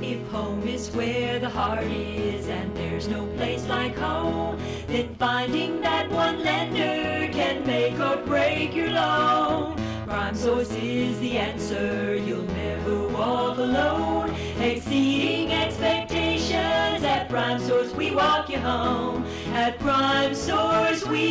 If home is where the heart is and there's no place like home, then finding that one lender can make or break your loan. Prime Source is the answer, you'll never walk alone. Exceeding expectations, at Prime Source we walk you home. At Prime Source we